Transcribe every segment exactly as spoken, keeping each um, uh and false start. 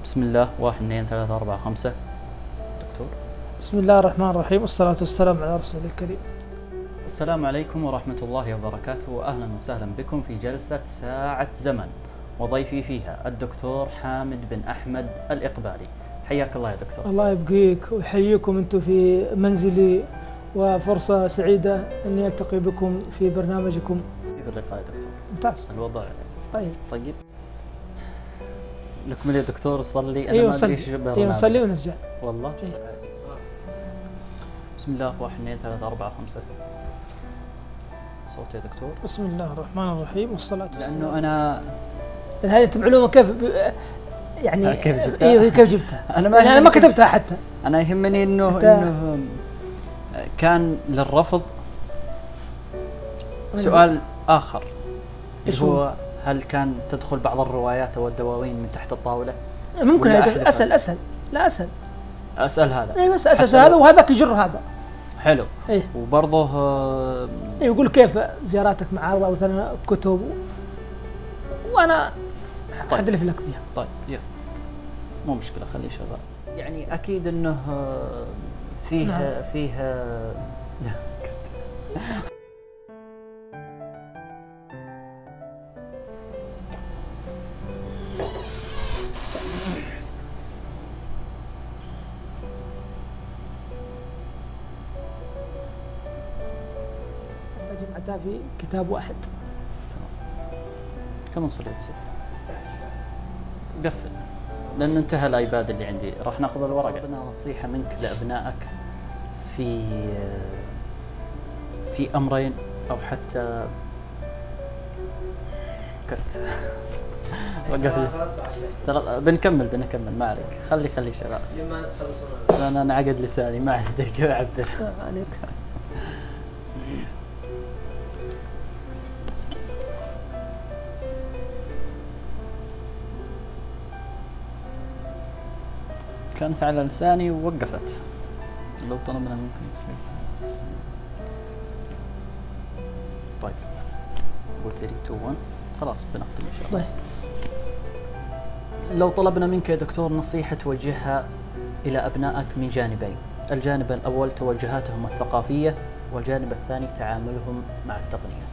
بسم الله. واحد اثنين ثلاثة أربعة خمسة. دكتور. بسم الله الرحمن الرحيم، والصلاة والسلام على رسول الكريم. السلام عليكم ورحمة الله وبركاته، وأهلا وسهلا بكم في جلسة ساعة زمن، وضيفي فيها الدكتور حامد بن أحمد الإقبالي. حياك الله يا دكتور. الله يبقيك ويحييكم أنتم في منزلي، وفرصة سعيدة أني ألتقي بكم في برنامجكم. كيف اللقاء يا دكتور؟ ممتاز. الوضع طيب طيب. نكمل يا دكتور. صلي. أنا أيوة ما أدري صلي. إيش أيوة نصلي ونرجع. والله. أيوة. بسم الله. واحد اثنين ثلاثة أربعة خمسة. صوت يا دكتور. بسم الله الرحمن الرحيم، والصلاة والسلام. لأنه أنا هذه أنت معلومة كيف يعني كيف جبتها؟ أيوة كيف جبتها؟ أنا ما يعني أنا ما كتبتها حتى. أنا يهمني إنه أنت... إنه كان للرفض سؤال آخر، إيش هو؟ هو؟ هل كان تدخل بعض الروايات أو الدواوين من تحت الطاولة؟ ممكن ولا أسأل أحذفها؟ أسأل لا أسأل أسأل هذا. أيوة أسأل هذا، وهذاك يجر هذا. حلو. إيه. وبرضه آه، أيوة يقول كيف زياراتك معارضة مثلا كتب، وأنا طيب. أحدلف لك فيها. طيب يلا، مو مشكلة، خليه شغال. يعني أكيد إنه آه، فيه نعم. فيه آه، جمعتها في كتاب واحد. كم نصلي تصير؟ قفل، لأنه انتهى الآيباد اللي عندي. راح ناخذ الورقة. أنا نصيحة منك لأبنائك في في أمرين، أو حتى كت وقف. ترى بنكمل بنكمل ما عليك، خلي خلي شغال. لما تخلصون أنا أنا عقد لساني ما أدري كيف أعبر. عليك. كانت على لساني ووقفت. لو طلبنا ممكن يصير. طيب قلت ثلاثة اثنين واحد، خلاص بنختم ان شاء الله. طيب. لو طلبنا منك يا دكتور نصيحة توجهها إلى أبنائك من جانبين، الجانب الأول توجهاتهم الثقافية، والجانب الثاني تعاملهم مع التقنية.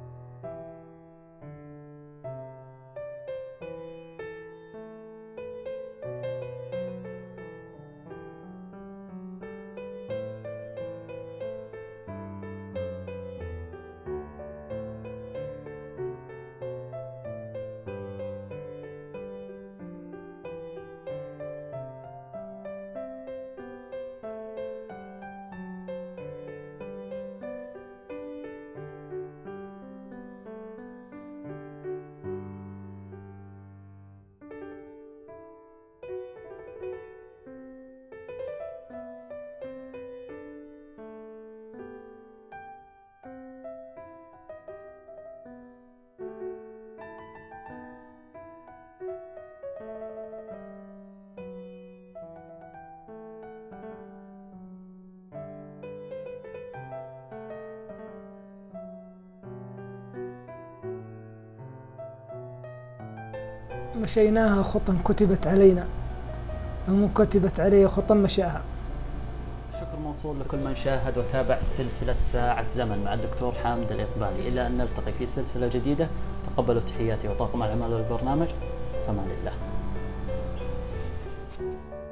مشيناها خطا كتبت علينا، ومن كتبت علي خطا مشاها. الشكر موصول لكل من شاهد وتابع سلسلة ساعة زمن مع الدكتور حامد الإقبالي. إلى أن نلتقي في سلسلة جديدة، تقبلوا تحياتي وطاقم العمل والبرنامج. فمان الله.